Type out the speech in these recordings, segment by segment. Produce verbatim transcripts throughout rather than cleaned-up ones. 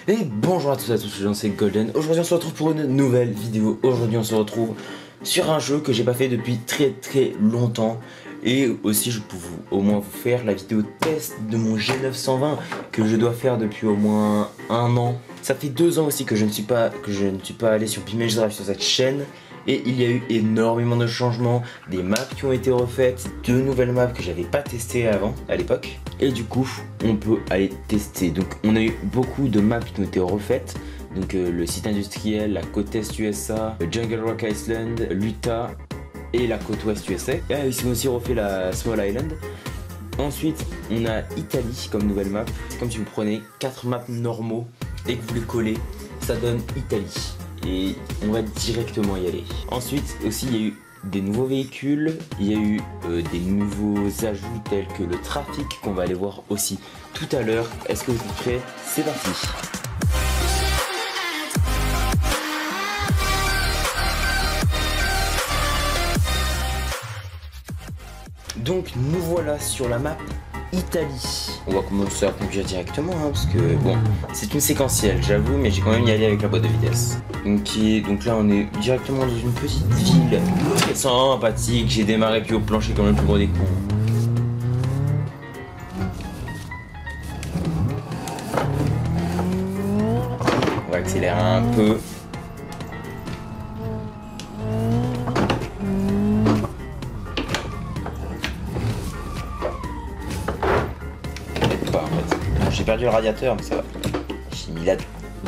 Et bonjour à tous et à tous, c'est Golden. Aujourd'hui on se retrouve pour une nouvelle vidéo. Aujourd'hui on se retrouve sur un jeu que j'ai pas fait depuis très très longtemps. Et aussi je peux vous, au moins vous faire la vidéo test de mon G neuf cent vingt que je dois faire depuis au moins un an. Ça fait deux ans aussi que je ne suis pas, que je ne suis pas allé sur Bimage Drive sur cette chaîne. Et il y a eu énormément de changements, des maps qui ont été refaites, deux nouvelles maps que j'avais pas testées avant, à l'époque. Et du coup, on peut aller tester. Donc on a eu beaucoup de maps qui ont été refaites. Donc euh, le site industriel, la côte est U S A, le Jungle Rock Island, l'Utah et la côte ouest U S A. Et ils ont aussi refait la Small Island. Ensuite, on a Italie comme nouvelle map. C'est comme si vous prenez quatre maps normaux et que vous les collez, ça donne Italie. Et on va directement y aller. Ensuite aussi il y a eu des nouveaux véhicules, il y a eu euh, des nouveaux ajouts tels que le trafic qu'on va aller voir aussi tout à l'heure. Est-ce que vous êtes prêts? C'est parti. Donc nous voilà sur la map Italie. On va commencer à conduire directement hein, parce que bon, c'est une séquentielle j'avoue, mais j'ai quand même y aller avec la boîte de vitesse. Donc, donc là on est directement dans une petite ville très sympathique. J'ai démarré puis au plancher comme le plus gros des cons. On va accélérer un peu. J'ai perdu le radiateur, mais ça va. J'ai mis la...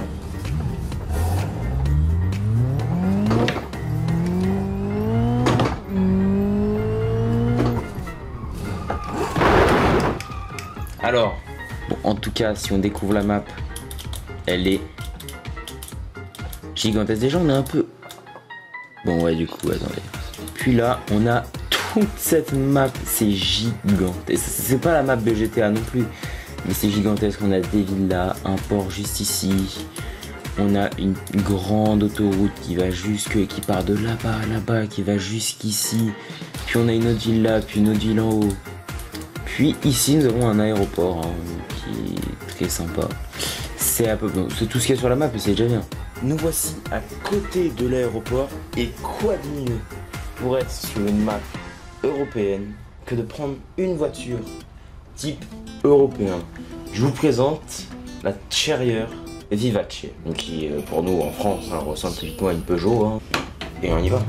Alors, bon, en tout cas, si on découvre la map, elle est gigantesque. Déjà, on est un peu... Bon, ouais, du coup, attendez. Puis là, on a toute cette map, c'est gigantesque. Et c'est pas la map de G T A non plus. Mais c'est gigantesque, on a des villas, un port juste ici. On a une grande autoroute qui va jusque, qui part de là-bas, là-bas, qui va jusqu'ici. Puis on a une autre ville là, puis une autre ville en haut. Puis ici nous avons un aéroport hein, qui est très sympa. C'est un peu bon, c'est tout ce qu'il y a sur la map, mais c'est déjà bien. Nous voici à côté de l'aéroport et quoi de mieux pour être sur une map européenne que de prendre une voiture type européen. Je vous présente la Terrier Vivace, donc qui pour nous en France ça ressemble typiquement à une Peugeot hein. Et on y va.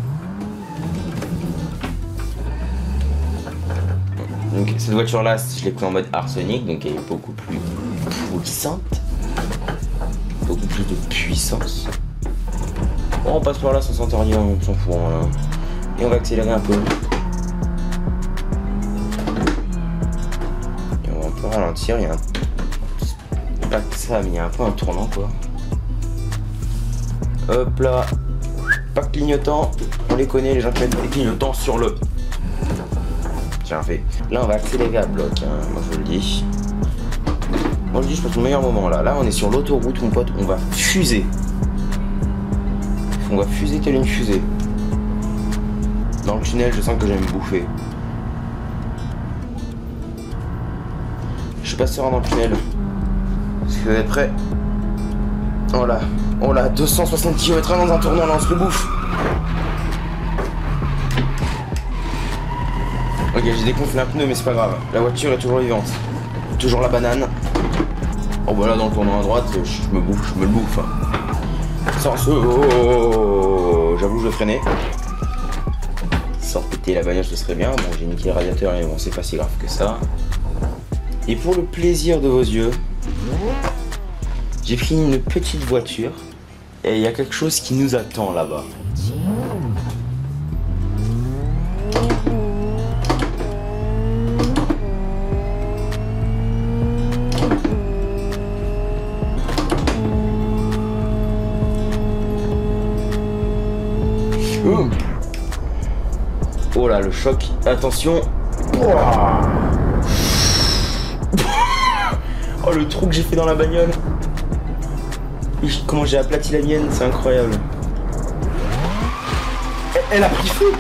Donc cette voiture là je l'ai pris en mode arsenic, donc elle est beaucoup plus puissante, beaucoup plus de puissance. Bon, on passe par là sans sentir rien, on s'en fout hein. Et on va accélérer un peu. Ralentir, il y a un... pas que ça, mais il y a un peu un tournant quoi. Hop là, pas clignotant, on les connaît les gens qui mettent des clignotants sur le... Tiens fait. Là on va accélérer à bloc, hein. Moi je vous le dis. Moi je dis je pense au meilleur moment là. Là on est sur l'autoroute mon pote, on va fuser. On va fuser telle une fusée. Dans le tunnel je sens que j'aime bouffer. Je suis pas serein dans le tunnel. Est-ce que vous êtes prêts? Oh là, oh là, deux cent soixante kilomètres dans un tournant, là on se le bouffe. Ok, j'ai dégonflé un pneu, mais c'est pas grave. La voiture est toujours vivante. Toujours la banane. Oh bah là, dans le tournant à droite, je, je me bouffe, je me le bouffe. Sans ce... Oh, oh, oh, oh. J'avoue, je vais freiner. Sans péter la bagnole, ce serait bien. Bon, j'ai niqué le radiateur, mais bon, c'est pas si grave que ça. Et pour le plaisir de vos yeux, j'ai pris une petite voiture et il y a quelque chose qui nous attend là-bas. Oh là, le choc. Attention. Oh le trou que j'ai fait dans la bagnole. Comment j'ai aplati la mienne, c'est incroyable. Elle, elle a pris feu.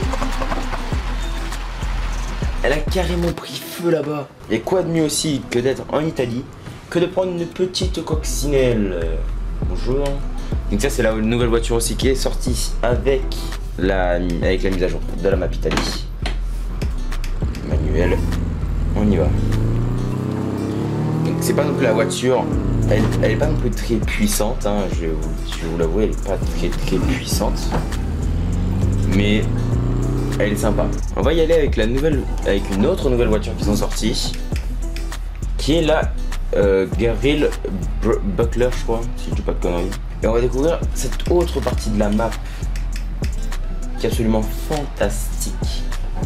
Elle a carrément pris feu là-bas. Et quoi de mieux aussi que d'être en Italie que de prendre une petite coccinelle. Bonjour. Donc ça c'est la nouvelle voiture aussi qui est sortie avec la, avec la mise à jour de la map Italie. Manuel, on y va. Donc c'est pas non plus la voiture, elle, elle est pas non plus très puissante, hein, je vais vous, je vais vous l'avouer, elle est pas très très puissante. Mais elle est sympa. On va y aller avec la nouvelle, avec une autre nouvelle voiture qui sont sorties, qui est la euh, Garryl Buckler, je crois, si je dis pas de conneries. Et on va découvrir cette autre partie de la map qui est absolument fantastique.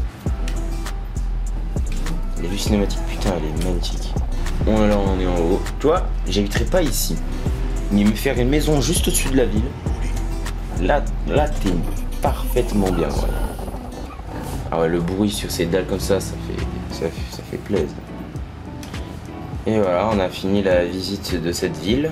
Les vues cinématiques, putain, elle est magnifique. Bon, alors on est en haut. Tu vois, j'habiterai pas ici, mais me faire une maison juste au-dessus de la ville. Là, là, t'es parfaitement bien. Ouais. Ah ouais, le bruit sur ces dalles comme ça, ça fait, ça fait, ça fait plaisir. Et voilà, on a fini la visite de cette ville.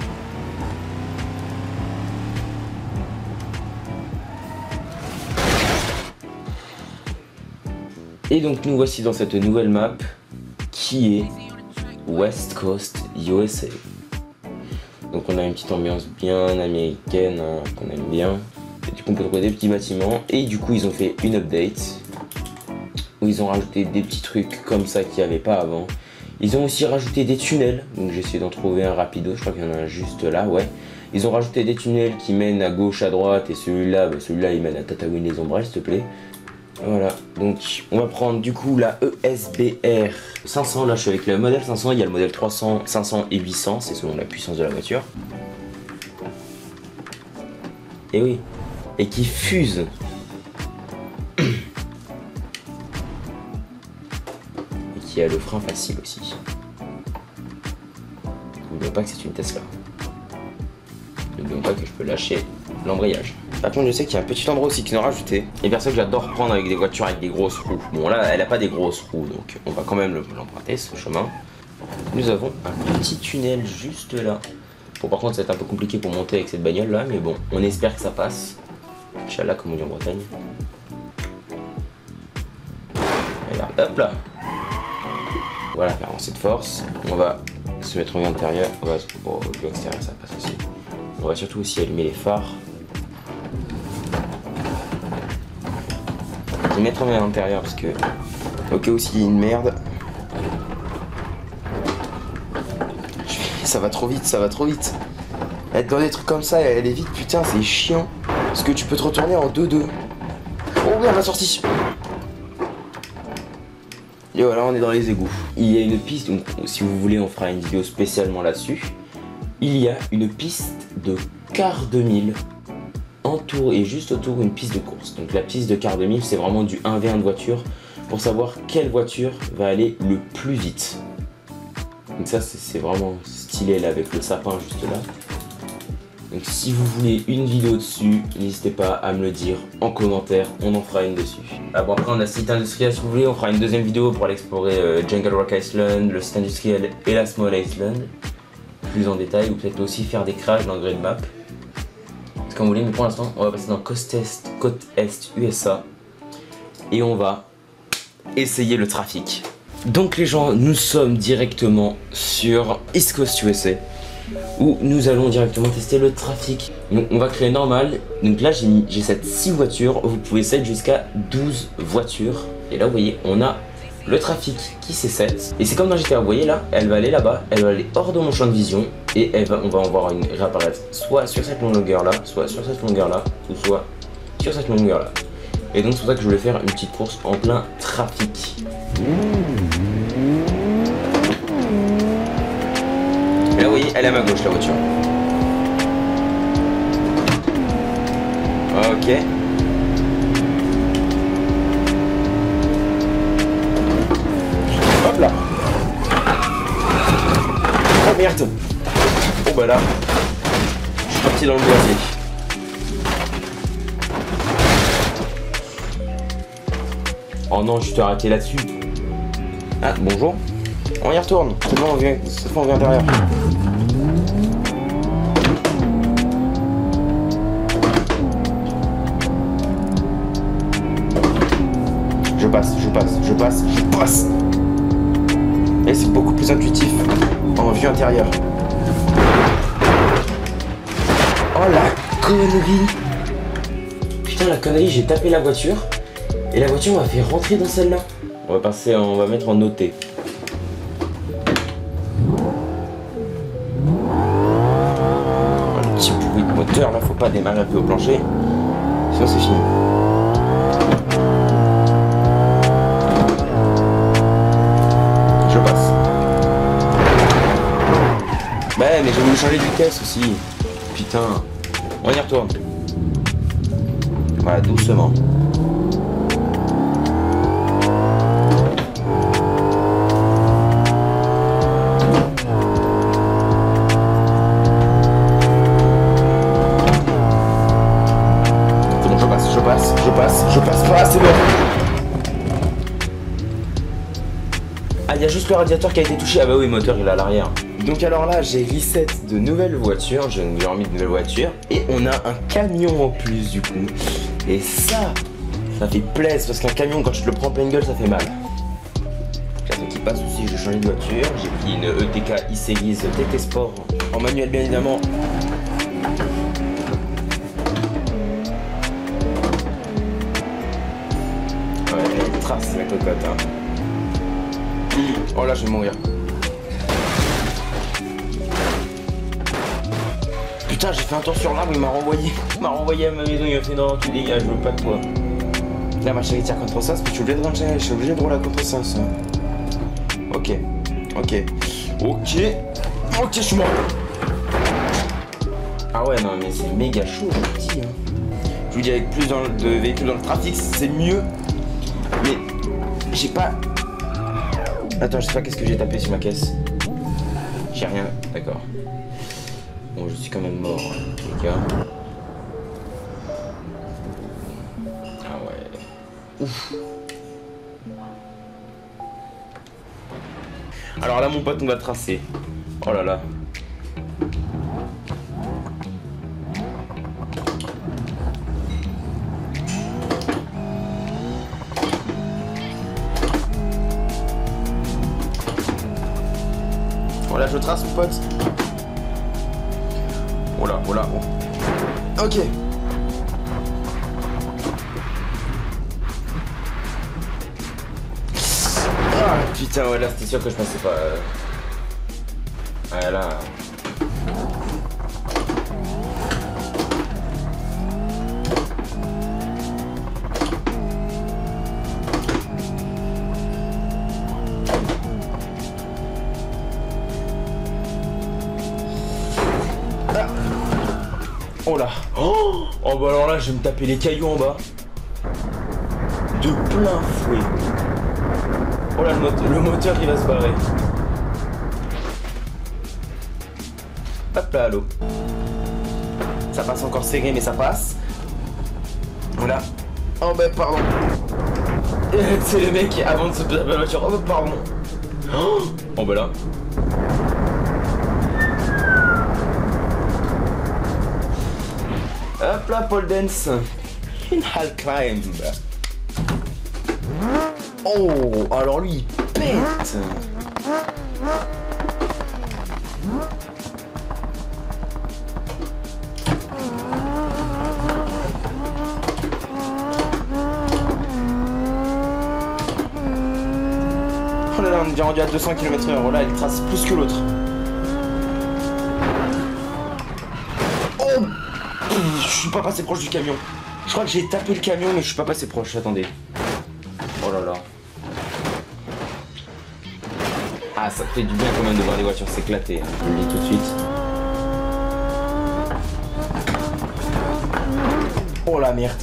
Et donc nous voici dans cette nouvelle map qui est West Coast U S A. Donc on a une petite ambiance bien américaine, hein, qu'on aime bien. Et du coup on peut trouver des petits bâtiments. Et du coup ils ont fait une update où ils ont rajouté des petits trucs comme ça qu'il n'y avait pas avant. Ils ont aussi rajouté des tunnels, donc j'ai essayé d'en trouver un rapido, je crois qu'il y en a un juste là, ouais. Ils ont rajouté des tunnels qui mènent à gauche, à droite, et celui-là, bah, celui-là il mène à Tatooine les Ombrelles, s'il te plaît. Voilà, donc on va prendre du coup la E S B R cinq cents, là je suis avec le modèle cinq cents, il y a le modèle trois cents, cinq cents et huit cents, c'est selon la puissance de la voiture. Et oui, et qui fuse. Qui a le frein facile aussi. N'oublions pas que c'est une Tesla. N'oublions pas que je peux lâcher l'embrayage. Par contre, je sais qu'il y a un petit endroit aussi qu'ils ont rajouté. Et bien ça que j'adore prendre avec des voitures avec des grosses roues. Bon là, elle n'a pas des grosses roues, donc on va quand même l'emprunter ce chemin. Nous avons un petit tunnel juste là. Bon par contre, ça va être un peu compliqué pour monter avec cette bagnole là, mais bon, on espère que ça passe. Inch'Allah, comme on dit en Bretagne. Et là, hop là. Voilà, avancée de force. On va se mettre en vue intérieure. On va, bon, vue extérieure, ça passe aussi. On va surtout aussi allumer les phares. Je vais mettre en vue intérieure parce que, au cas où s'il y a une merde. Ça va trop vite, ça va trop vite. Être dans des trucs comme ça et aller vite, putain, c'est chiant. Parce que tu peux te retourner en deux deux. Oh oui, on a sorti. Et voilà, on est dans les égouts. Il y a une piste, donc si vous voulez, on fera une vidéo spécialement là-dessus. Il y a une piste de quart de mille entour et juste autour une piste de course. Donc la piste de quart de mille, c'est vraiment du un v un de voiture pour savoir quelle voiture va aller le plus vite. Donc ça, c'est vraiment stylé là avec le sapin juste là. Donc si vous voulez une vidéo dessus, n'hésitez pas à me le dire en commentaire, on en fera une dessus. Ah bon, après on a le site industriel si vous voulez, on fera une deuxième vidéo pour aller explorer euh, Jungle Rock Island, le site industriel et la Small Island, plus en détail, ou peut-être aussi faire des crashs dans Grid Map. C'est comme vous voulez, mais pour l'instant on va passer dans côte est, côte est U S A et on va essayer le trafic. Donc les gens, nous sommes directement sur East Coast U S A. Où nous allons directement tester le trafic. Donc on va créer normal. Donc là j'ai cette six voitures. Vous pouvez set jusqu'à douze voitures. Et là vous voyez on a le trafic qui s'est set. Et c'est comme dans G T A, vous voyez là, elle va aller là-bas, elle va aller hors de mon champ de vision. Et elle va, on va en voir une réapparaître soit sur cette longueur là, soit sur cette longueur là, ou soit sur cette longueur là. Et donc c'est pour ça que je voulais faire une petite course en plein trafic. Et là vous voyez, elle est à ma gauche la voiture. Ok. Hop là. Oh merde. Oh bah là, je suis parti dans le boisier. Oh non, je t'ai arrêté là-dessus. Ah, bonjour. On y retourne. C'est bon, on vient, cette fois on vient derrière. Je passe, je passe, je passe, je passe. Et c'est beaucoup plus intuitif. en vue intérieure. Oh la connerie! Putain la connerie, j'ai tapé la voiture et la voiture m'a fait rentrer dans celle-là. On va passer, on va mettre en noté. Un petit bruit de moteur là, faut pas démarrer un peu au plancher. Sinon c'est fini. Je passe. Bah mais j'ai voulu changer de vitesse aussi. Putain. On y retourne. Voilà, doucement. C'est bon, je passe, je passe, je passe, je passe pas, c'est bon. Ah, il y a juste le radiateur qui a été touché. Ah bah oui, le moteur il est à l'arrière. Donc alors là, j'ai reset de nouvelles voitures, j'ai remis de nouvelles voitures, et on a un camion en plus du coup. Et ça, ça fait plaisir, parce qu'un camion, quand je te le prends en pleine gueule, ça fait mal. Donc il passe aussi, j'ai changé de voiture, j'ai pris une E T K E-Series T T Sport, en manuel bien évidemment. Ouais, elle trace la cocotte, hein. Oh là, je vais mourir. Putain, j'ai fait un tour sur l'arbre, il m'a renvoyé. Il m'a renvoyé à ma maison, il m'a fait non, tu dégages, je veux pas de toi. Là, ma chérie tire contre ça, parce que je suis obligé de rentrer, je suis obligé de rouler contre ça. ça. Ok, ok, ok, ok, je suis mort. Ah ouais, non, mais c'est méga chaud, je vous dis. Hein. Je vous dis, avec plus dans le, de véhicules dans le trafic, c'est mieux. Mais j'ai pas. Attends, je sais pas qu'est-ce que j'ai tapé sur ma caisse. J'ai rien, d'accord. Bon, je suis quand même mort, hein, les gars. Ah ouais. Ouf. Alors là, mon pote, on va tracer. Oh là là. Voilà, je trace, mon pote. Oh là, oh là, oh. Ok. Ah putain, ouais, là c'était sûr que je passais pas. Euh... Ouais, là. Oh là. Oh, oh bah alors là je vais me taper les cailloux en bas. De plein fouet. Oh là le, mot le moteur il va se barrer. Hop là, allô. Ça passe encore serré mais ça passe. Voilà. Oh bah pardon. C'est le mec qui avant de se taper la voiture. Oh bah pardon. Oh, oh bah là. Hop là, pole dance. Une hall climb. Oh, alors lui, il pète. Oh là là, on est déjà rendu à deux cents kilomètres heure. Oh là, il trace plus que l'autre. Oh, je suis pas passé proche du camion. Je crois que j'ai tapé le camion, mais je suis pas passé proche. Attendez. Oh là là. Ah, ça fait du bien quand même de voir les voitures s'éclater. Hein. Je le dis tout de suite. Oh la merde.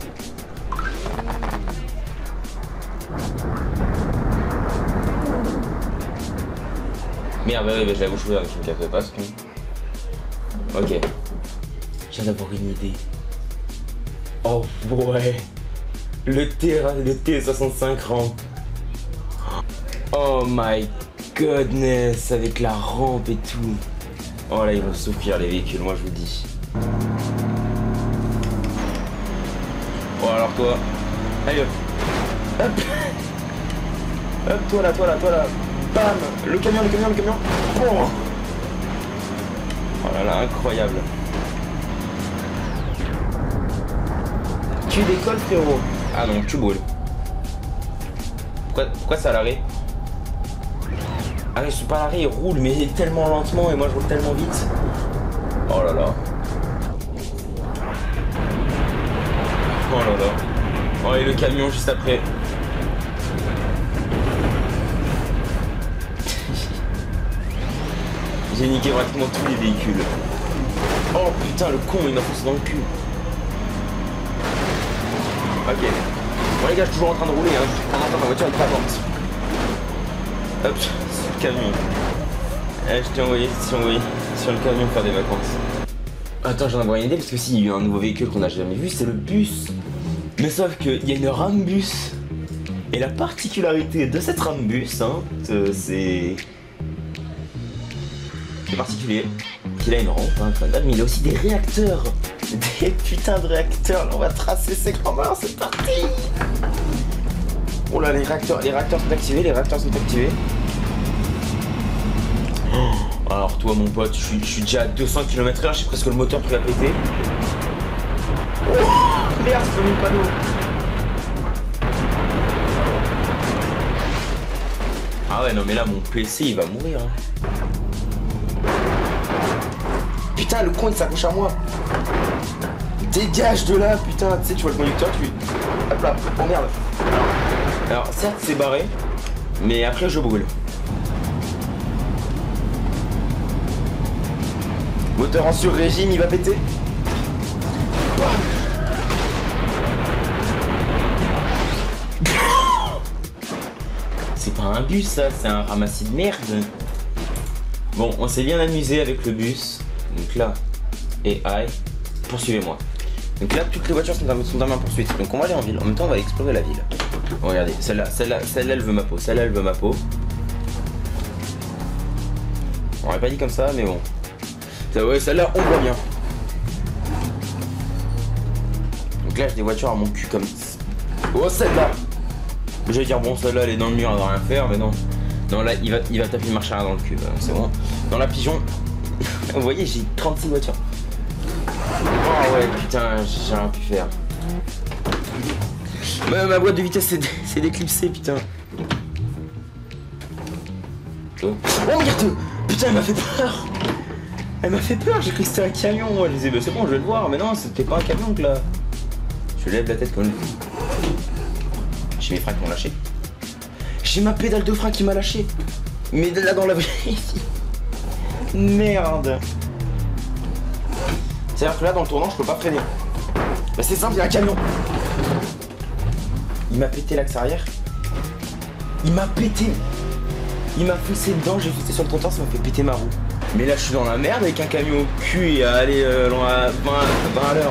Merde, bah oui, bah, j'avoue, je avec une café passe. Ok. Je viens d'avoir une idée. Oh ouais. Le T, le T soixante-cinq rampe. Oh my goodness, avec la rampe et tout. Oh là, ils vont souffrir les véhicules, moi je vous dis. Bon alors toi, allez hop. Hop. Hop, toi là, toi là, toi là. Bam. Le camion, le camion, le camion. Oh, oh là là, incroyable. Tu décolles, frérot. Ah non, tu brûles. Pourquoi, pourquoi c'est à l'arrêt? Ah mais je suis pas à l'arrêt, il roule mais tellement lentement et moi je roule tellement vite. Oh là là. Oh là là. Oh et le camion juste après. J'ai niqué pratiquement tous les véhicules. Oh putain le con il m'a foncé dans le cul. Ok. Bon les gars je suis toujours en train de rouler hein. Pendant que ma voiture elle t'avance. Hop, c'est le camion. Eh, je t'ai envoyé, je t'ai envoyé sur le camion faire des vacances. Attends, j'en ai une idée parce que si, il y a eu un nouveau véhicule qu'on n'a jamais vu, c'est le bus. Mais sauf qu'il y a une rambus. Et la particularité de cette rambus, hein, c'est... C'est particulier. Qu'il a une rampe, hein, quand même, mais il a aussi des réacteurs. Des putains de réacteurs. Là, on va tracer ses grands-mères, c'est parti. Oh là, les réacteurs, les réacteurs sont activés, les réacteurs sont activés. Oh, alors toi mon pote, je suis, je suis déjà à deux cents kilomètres heure, j'ai presque le moteur qui va péter. Oh, merde, c'est comme une panneau. Ah ouais, non mais là mon P C il va mourir. Hein. Putain, le con il s'accroche à moi. Dégage de là, putain, tu sais, tu vois le conducteur, tu... Hop là, oh merde. Alors, alors certes c'est barré, mais après je brûle. Moteur en sur-régime, il va péter. C'est pas un bus ça, c'est un ramassis de merde. Bon, on s'est bien amusé avec le bus. Donc là, et aïe, poursuivez-moi. Donc là, toutes les voitures sont dans, sont dans ma poursuite. Donc on va aller en ville. En même temps, on va explorer la ville. Bon, regardez, celle-là, celle-là, celle-là, elle veut ma peau. Celle-là, elle veut ma peau. On aurait pas dit comme ça, mais bon. Ouais, celle-là, on voit bien. Donc là, j'ai des voitures à mon cul comme... Oh, celle-là. Je vais dire, bon, celle-là, elle est dans le mur, elle va rien faire, mais non. Non, là, il va, il va taper le marche arrière dans le cul. C'est bon. Dans la pigeon... Vous voyez, j'ai trente-six voitures. Oh ouais, putain, j'ai rien pu faire. Ma, ma boîte de vitesse c'est déclipsé, putain. Oh merde. Putain, elle m'a fait peur. Elle m'a fait peur, j'ai cru que c'était un camion. Moi, je disais, bah, c'est bon, je vais le voir. Mais non, c'était pas un camion que là. Je lève la tête comme une... J'ai mes freins qui m'ont lâché. J'ai ma pédale de frein qui m'a lâché. Mais là, dans la vraie vie. Merde. C'est-à-dire que là, dans le tournant, je peux pas freiner. Bah, c'est simple, il y a un camion. Il m'a pété l'axe arrière. Il m'a pété. Il m'a foncé dedans, j'ai foncé sur le trottoir, ça m'a fait péter ma roue. Mais là, je suis dans la merde avec un camion au cul et à aller euh, à vingt à l'heure.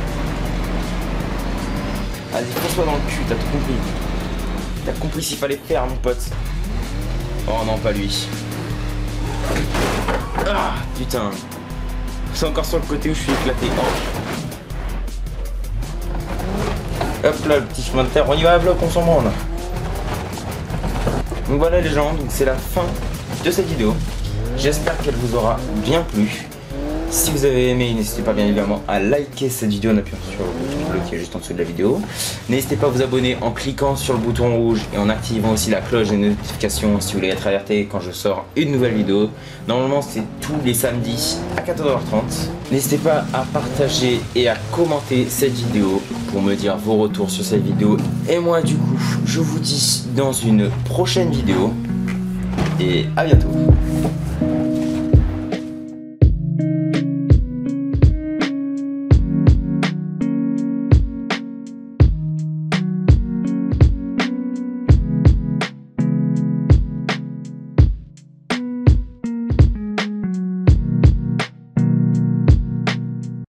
Vas-y, fonce-moi dans le cul, t'as tout compris. T'as compris s'il fallait faire, mon pote. Oh non, pas lui. Ah, putain. C'est encore sur le côté où je suis éclaté. Oh. Hop là, le petit chemin de terre. On y va à bloc, on s'en branle. Donc voilà les gens, donc c'est la fin de cette vidéo. J'espère qu'elle vous aura bien plu. Si vous avez aimé, n'hésitez pas bien évidemment à liker cette vidéo en appuyant sur le bouton bleu qui est juste en dessous de la vidéo. N'hésitez pas à vous abonner en cliquant sur le bouton rouge et en activant aussi la cloche des notifications si vous voulez être alerté quand je sors une nouvelle vidéo. Normalement c'est tous les samedis à quatorze heures trente. N'hésitez pas à partager et à commenter cette vidéo pour me dire vos retours sur cette vidéo. Et moi du coup, je vous dis dans une prochaine vidéo et à bientôt.